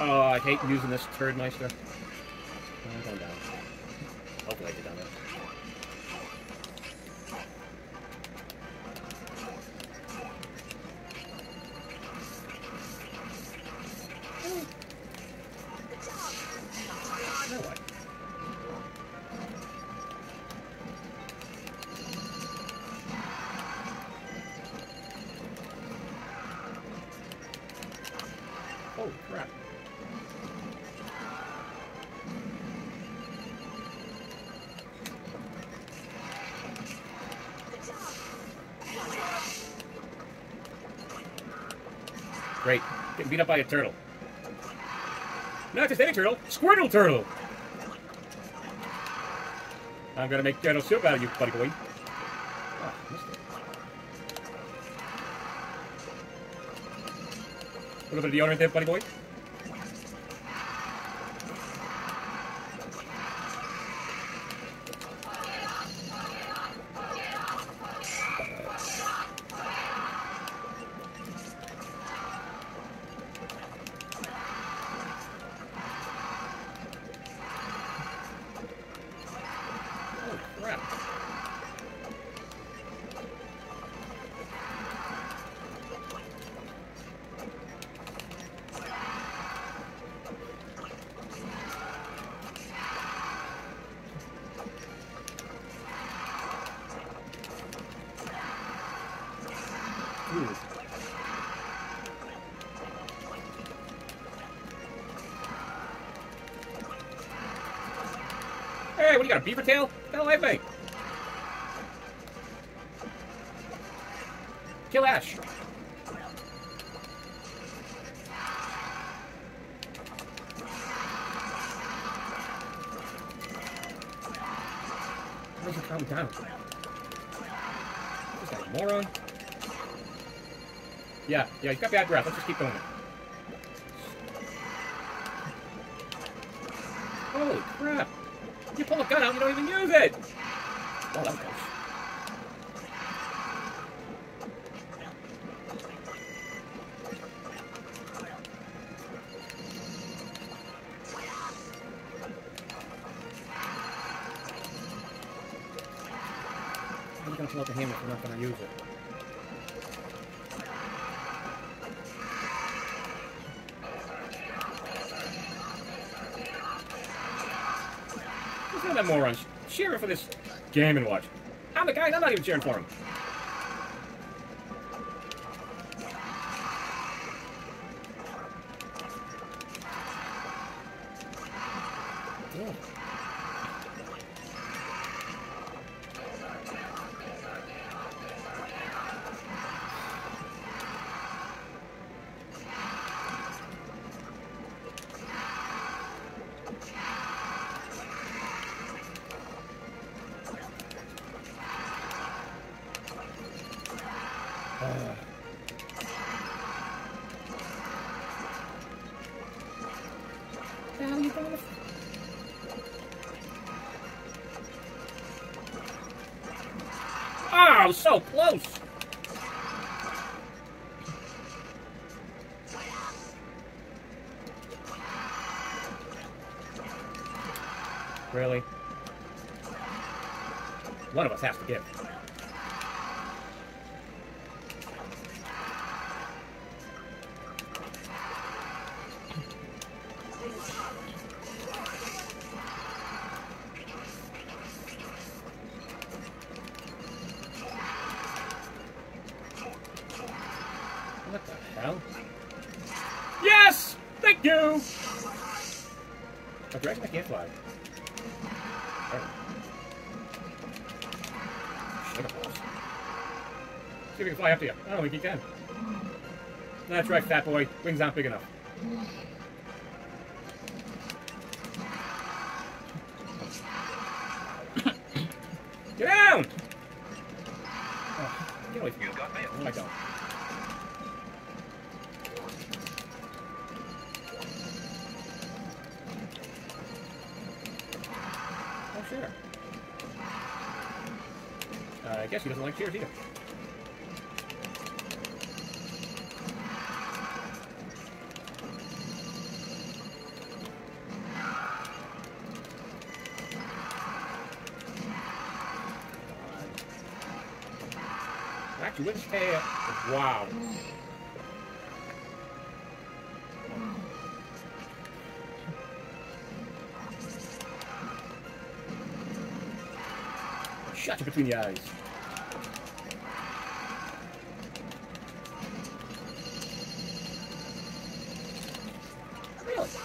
Oh, I hate using this turd meister. I'm going down. Hopefully I get down there. No way. Holy crap. Great. Getting beat up by a turtle. Not just any turtle, Squirtle turtle! I'm gonna make turtle soup out of you, buddy boy. Oh, missed it. A little bit of deodorant there, buddy boy. Hey, what do you got, a beaver tail? What the hell I think? Kill Ash. Why does it calm down? This guy's a moron. Yeah, he's got bad breath. Let's just keep doing it. Holy crap! You pull a gun out, you don't even use it! Oh, that was close. How are you going to pull out the hammer if we're not going to use it? That morons cheering for this Game & Watch. I'm the guy, I'm not even cheering for him. Oh. Oh, so close! Really? One of us has to give. What the hell? Yes! Thank you! Oh, direction I can't fly. Oh. Sugar balls. See if we can fly up to you. I don't think you can. That's right, fat boy. Wings aren't big enough. Get down! Oh, get away from me. No, I don't. Oh, sure. I guess he doesn't like cheers either. Back to its tail. Wow. Shot you between the eyes. Really?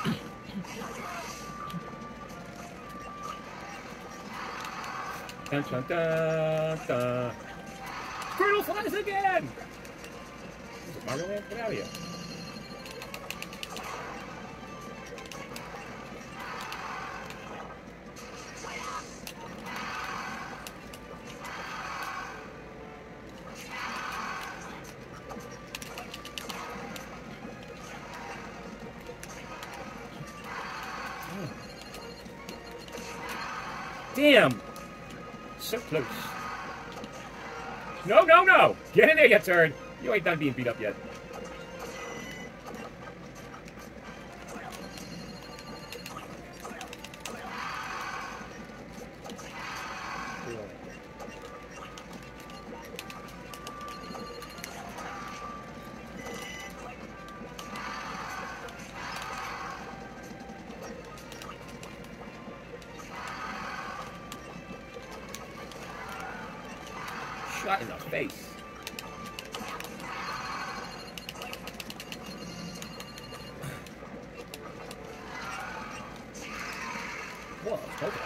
Dun dun dun dun. Squirtle flies again! Is it Mario Man? Get out of here. Damn! So close. No, no, no! Get in there, you turd! You ain't done being beat up yet. Shot in the face. Whoa, focus.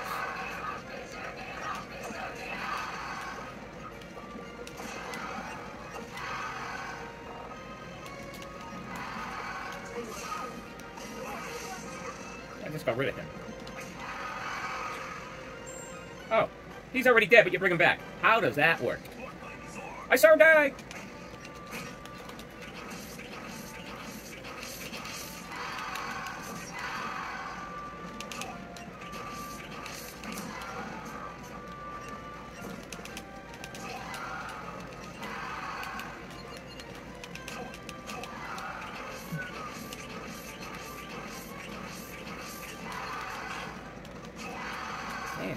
I just got rid of him. Oh, he's already dead, but you bring him back. How does that work? I saw him die! Damn.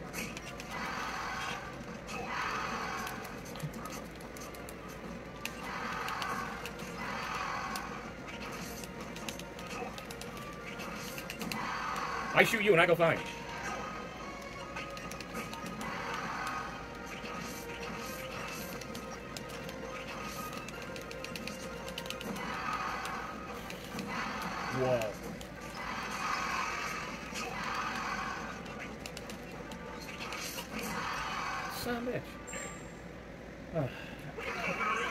I shoot you and I go fine. Whoa. Son of a bitch.